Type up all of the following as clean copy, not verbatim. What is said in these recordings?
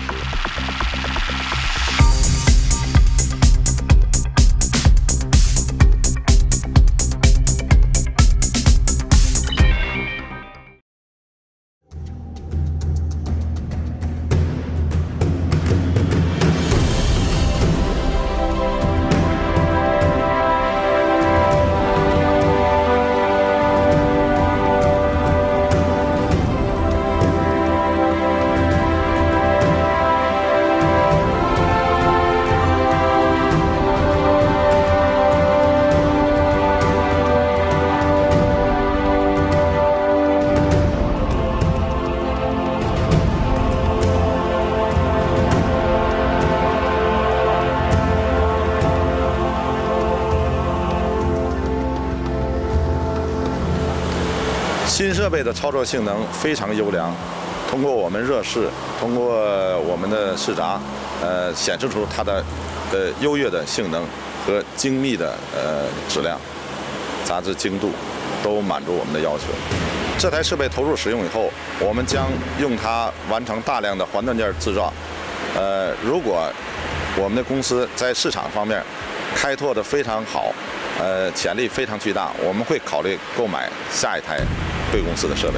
新设备的操作性能非常优良，通过我们热视，通过我们的视闸，显示出它的优越的性能和精密的质量、杂质精度都满足我们的要求。这台设备投入使用以后，我们将用它完成大量的环断件制造。如果我们的公司在市场方面开拓得非常好，潜力非常巨大，我们会考虑购买下一台贵公司的设备。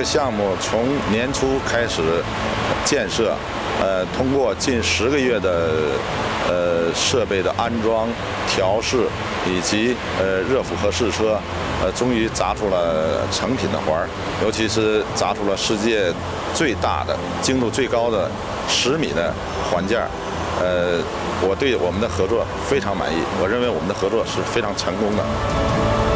项目从年初开始建设，通过近10个月的设备的安装、调试以及热负荷试车，终于砸出了成品的环儿，尤其是砸出了世界最大的、精度最高的10米的环件。我对我们的合作非常满意，我认为我们的合作是非常成功的。